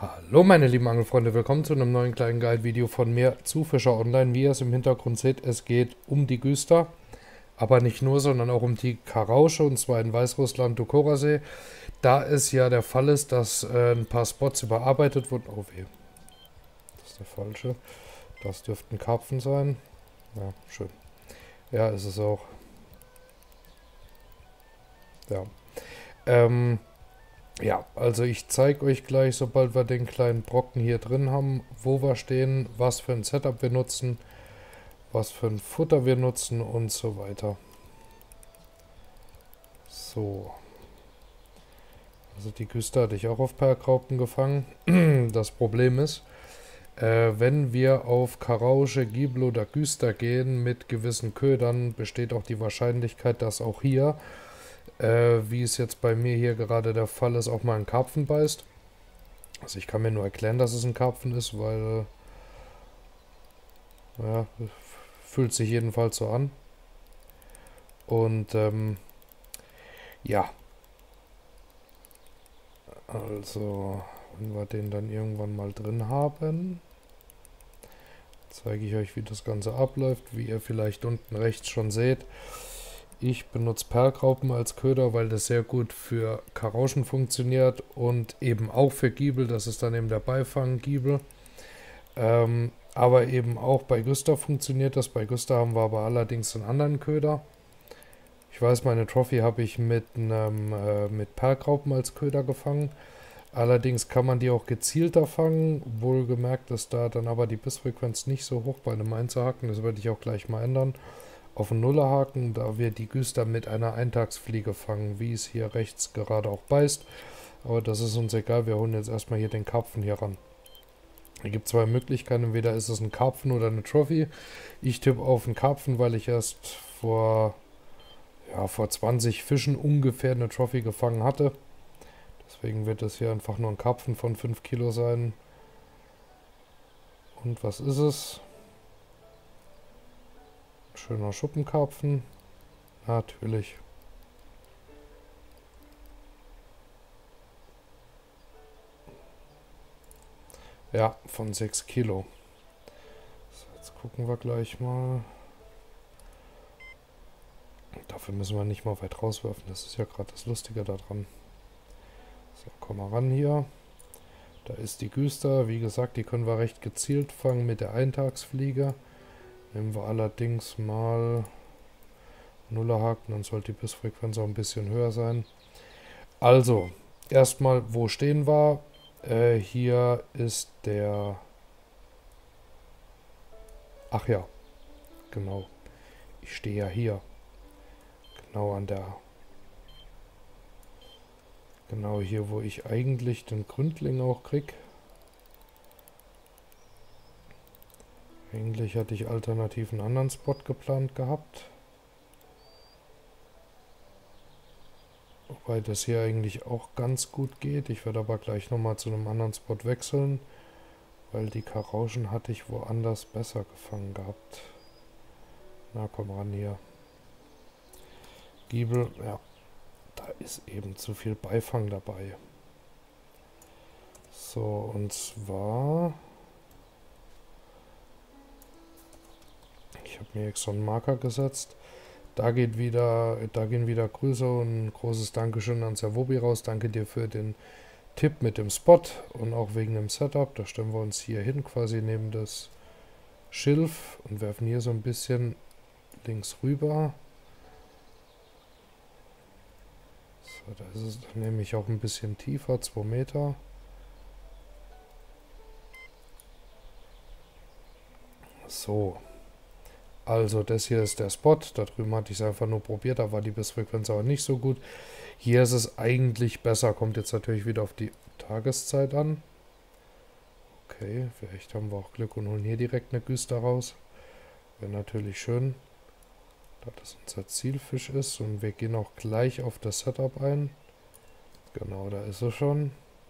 Hallo meine lieben Angelfreunde, willkommen zu einem neuen kleinen Guide-Video von mir zu Fischer Online. Wie ihr es im Hintergrund seht, es geht um die Güster, aber nicht nur, sondern auch um die Karausche, und zwar in Weißrussland, Dukorasee. Da es ja der Fall ist, dass ein paar Spots überarbeitet wurden. Oh weh, das ist der falsche. Das dürften Karpfen sein. Ja, schön. Ja, ist es auch. Ja. Ähm, Ja, also ich zeige euch gleich, sobald wir den kleinen Brocken hier drin haben, wo wir stehen, was für ein Setup wir nutzen, was für ein Futter wir nutzen und so weiter. So, also die Güster hatte ich auch auf Perlgraupen gefangen. Das Problem ist, wenn wir auf Karausche, Giebel oder Güster gehen mit gewissen Ködern, besteht auch die Wahrscheinlichkeit, dass auch hier, wie es jetzt bei mir hier gerade der Fall ist, auch mal ein Karpfen beißt. Also ich kann mir nur erklären, dass es ein Karpfen ist, weil, ja, fühlt sich jedenfalls so an. Und ja, also wenn wir den dann irgendwann mal drin haben, zeige ich euch, wie das Ganze abläuft. Wie ihr vielleicht unten rechts schon seht, ich benutze Perlgraupen als Köder, weil das sehr gut für Karauschen funktioniert und eben auch für Giebel. Das ist dann eben der Beifang-Giebel. Aber eben auch bei Güster funktioniert das. Bei Güster haben wir aber allerdings einen anderen Köder. Ich weiß, meine Trophy habe ich mit mit Perlgraupen als Köder gefangen. Allerdings kann man die auch gezielter fangen. Wohlgemerkt ist da dann aber die Bissfrequenz nicht so hoch bei einem Einzelhaken. Das werde ich auch gleich mal ändern. Auf einen Nullerhaken, da wir die Güster mit einer Eintagsfliege fangen, wie es hier rechts gerade auch beißt. Aber das ist uns egal. Wir holen jetzt erstmal hier den Karpfen hier ran. Es gibt zwei Möglichkeiten. Entweder ist es ein Karpfen oder eine Trophy. Ich tippe auf einen Karpfen, weil ich erst vor 20 Fischen ungefähr eine Trophy gefangen hatte. Deswegen wird es hier einfach nur ein Karpfen von 5 Kilo sein. Und was ist es? Ein schöner Schuppenkarpfen. Natürlich. Ja, von 6 Kilo. So, jetzt gucken wir gleich mal. Dafür müssen wir nicht mal weit rauswerfen. Das ist ja gerade das Lustige daran. So, komm mal ran hier. Da ist die Güster. Wie gesagt, die können wir recht gezielt fangen mit der Eintagsfliege. Nehmen wir allerdings mal Nullerhaken, dann sollte die Bissfrequenz auch ein bisschen höher sein. Also, erstmal, wo stehen wir? Hier ist der... Ach ja, genau. Ich stehe ja hier. Genau an der... Genau hier, wo ich eigentlich den Gründling auch krieg. Eigentlich hatte ich alternativ einen anderen Spot geplant gehabt. Wobei das hier eigentlich auch ganz gut geht. Ich werde aber gleich nochmal zu einem anderen Spot wechseln, weil die Karauschen hatte ich woanders besser gefangen gehabt. Na komm ran hier. Giebel, ja, da ist eben zu viel Beifang dabei. So, und zwar... Ich habe mir extra einen Marker gesetzt. Da gehen wieder Grüße und ein großes Dankeschön an Servobi raus. Danke dir für den Tipp mit dem Spot und auch wegen dem Setup. Da stellen wir uns hier hin, quasi neben das Schilf und werfen hier so ein bisschen links rüber. So, da ist es nämlich auch ein bisschen tiefer, 2 Meter. So. Also das hier ist der Spot, da drüben hatte ich es einfach nur probiert, da war die Bissfrequenz aber nicht so gut. Hier ist es eigentlich besser, kommt jetzt natürlich wieder auf die Tageszeit an. Okay, vielleicht haben wir auch Glück und holen hier direkt eine Güster raus. Wäre natürlich schön, da das unser Zielfisch ist, und wir gehen auch gleich auf das Setup ein. Genau, da ist er schon.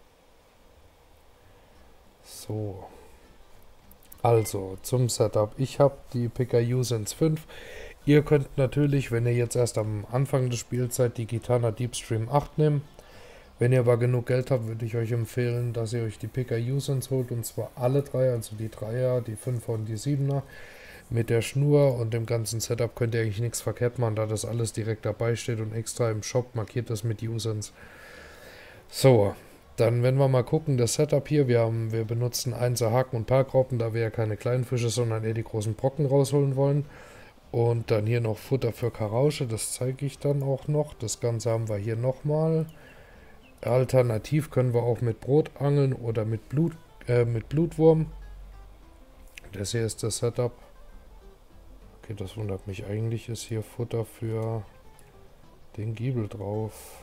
So. Also, zum Setup. Ich habe die PKU Sense 5. Ihr könnt natürlich, wenn ihr jetzt erst am Anfang des Spiels seid, die Gitana Deepstream 8 nehmen. Wenn ihr aber genug Geld habt, würde ich euch empfehlen, dass ihr euch die PKU-Sens holt, und zwar alle drei, also die Dreier, die Fünfer und die Siebener. Mit der Schnur und dem ganzen Setup könnt ihr eigentlich nichts verkehrt machen, da das alles direkt dabei steht und extra im Shop markiert das mit Users. So, dann wenn wir mal gucken, das Setup hier, wir benutzen 1er Haken und Parkraupen, da wir ja keine kleinen Fische, sondern eher die großen Brocken rausholen wollen. Und dann hier noch Futter für Karausche, das zeige ich dann auch noch. Das Ganze haben wir hier nochmal. Alternativ können wir auch mit Brot angeln oder mit Blutwurm. Das hier ist das Setup. Okay, das wundert mich. Eigentlich ist hier Futter für den Giebel drauf.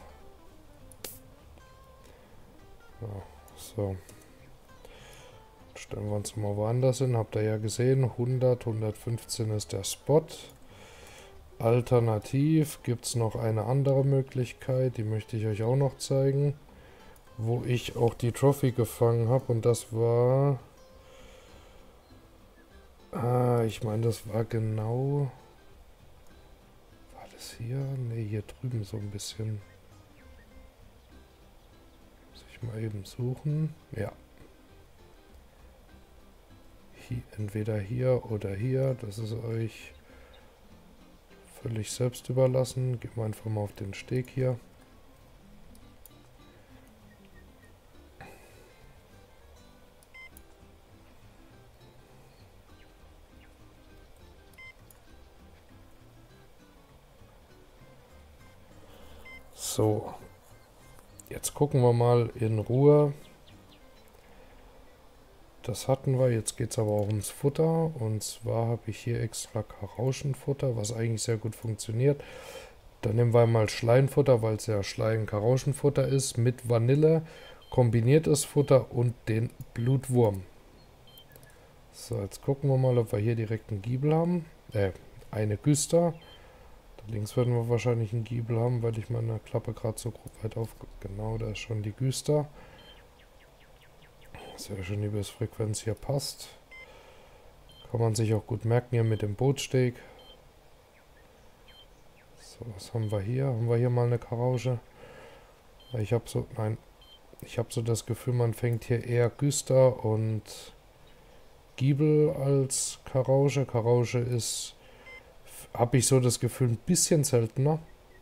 Ja, so. Stellen wir uns mal woanders hin. Habt ihr ja gesehen, 100, 115 ist der Spot. Alternativ gibt es noch eine andere Möglichkeit, die möchte ich euch auch noch zeigen, wo ich auch die Trophy gefangen habe, und das war... ich meine, das war genau... War das hier? Ne, hier drüben so ein bisschen. Muss ich mal eben suchen. Ja. Entweder hier oder hier, das ist euch völlig selbst überlassen. Gehen wir einfach mal auf den Steg hier. So, jetzt gucken wir mal in Ruhe. Das hatten wir, jetzt geht es aber auch ums Futter, und zwar habe ich hier extra Karauschenfutter, was eigentlich sehr gut funktioniert. Dann nehmen wir mal Schleienfutter, weil es ja Schleien-Karauschenfutter ist, mit Vanille, kombiniertes Futter und den Blutwurm. So, jetzt gucken wir mal, ob wir hier direkt einen Giebel haben. Eine Güster. Da links werden wir wahrscheinlich einen Giebel haben, weil ich meine Klappe gerade so weit auf... Genau, da ist schon die Güster. Sehr schön, die Frequenz hier passt. Kann man sich auch gut merken hier mit dem Bootsteg. So, was haben wir hier? Haben wir hier mal eine Karausche? Ich habe so... Nein. Ich habe so das Gefühl, man fängt hier eher Güster und Giebel als Karausche. Karausche ist... Habe ich so das Gefühl, ein bisschen seltener.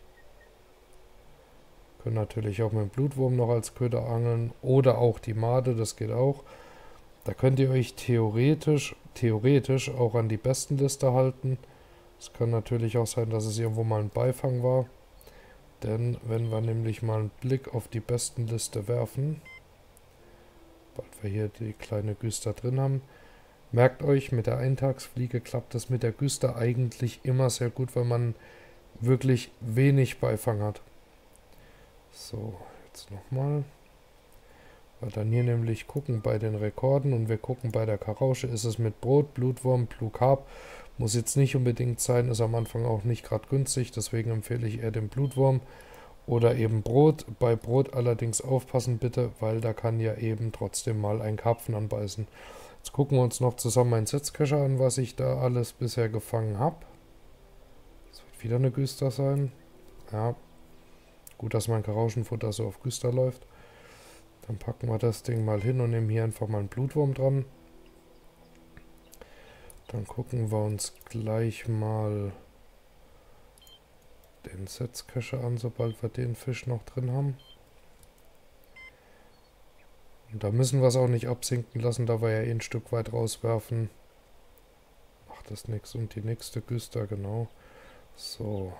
Können natürlich auch mit dem Blutwurm noch als Köder angeln. Oder auch die Made, das geht auch. Da könnt ihr euch theoretisch auch an die Bestenliste halten. Es kann natürlich auch sein, dass es irgendwo mal ein Beifang war. Denn wenn wir nämlich mal einen Blick auf die Bestenliste werfen, sobald wir hier die kleine Güster drin haben, merkt euch, mit der Eintagsfliege klappt es mit der Güster eigentlich immer sehr gut, weil man wirklich wenig Beifang hat. So, jetzt nochmal. Wir dann hier nämlich gucken bei den Rekorden, und wir gucken bei der Karausche, ist es mit Brot, Blutwurm, Blue Carp. Muss jetzt nicht unbedingt sein, ist am Anfang auch nicht gerade günstig, deswegen empfehle ich eher den Blutwurm oder eben Brot. Bei Brot allerdings aufpassen bitte, weil da kann ja eben trotzdem mal ein Karpfen anbeißen. Jetzt gucken wir uns noch zusammen einen Setzkescher an, was ich da alles bisher gefangen habe. Das wird wieder eine Güster sein. Ja, gut, dass mein Karauschenfutter so auf Güster läuft. Dann packen wir das Ding mal hin und nehmen hier einfach mal einen Blutwurm dran. Dann gucken wir uns gleich mal den Setzkescher an, sobald wir den Fisch noch drin haben. Und da müssen wir es auch nicht absinken lassen, da wir ja ein Stück weit rauswerfen. Macht das nichts. Und die nächste Güster, genau. So.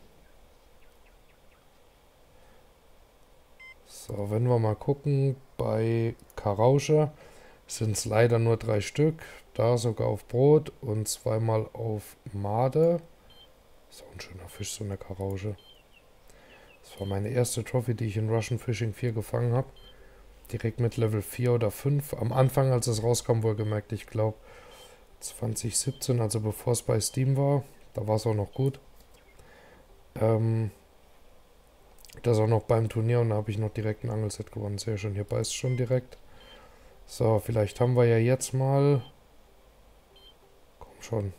So, wenn wir mal gucken, bei Karausche sind es leider nur 3 Stück. Da sogar auf Brot und zweimal auf Made. So ein schöner Fisch, so eine Karausche. Das war meine erste Trophy, die ich in Russian Fishing 4 gefangen habe. Direkt mit Level 4 oder 5. Am Anfang, als es rauskam, wohlgemerkt, ich glaube 2017, also bevor es bei Steam war. Da war es auch noch gut. Das auch noch beim Turnier, und da habe ich noch direkt ein Angelset gewonnen. Sehr schön, hier beißt schon direkt. So, vielleicht haben wir ja jetzt mal... Komm schon.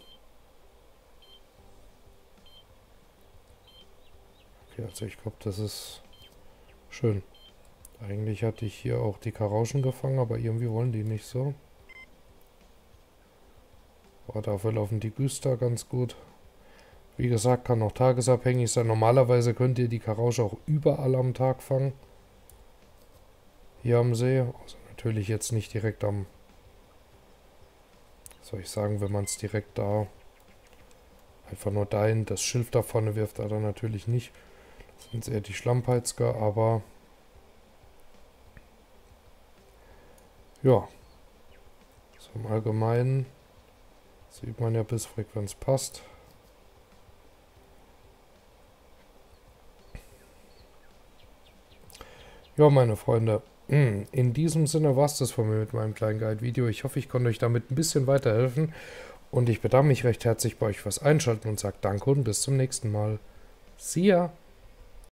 Okay, also ich glaube, das ist schön. Eigentlich hatte ich hier auch die Karauschen gefangen, aber irgendwie wollen die nicht so. Aber dafür laufen die Güster ganz gut. Wie gesagt, kann auch tagesabhängig sein. Normalerweise könnt ihr die Karausche auch überall am Tag fangen. Hier am See. Also natürlich jetzt nicht direkt am... Soll ich sagen, wenn man es direkt da... Einfach nur dahin, das Schilf da vorne wirft er dann natürlich nicht. Das sind eher die Schlammpeitzger, aber... Ja. So im Allgemeinen sieht man ja, Bissfrequenz passt. Ja, meine Freunde, in diesem Sinne war es das von mir mit meinem kleinen Guide-Video. Ich hoffe, ich konnte euch damit ein bisschen weiterhelfen und ich bedanke mich recht herzlich bei euch fürs Einschalten und sage Danke und bis zum nächsten Mal. See ya!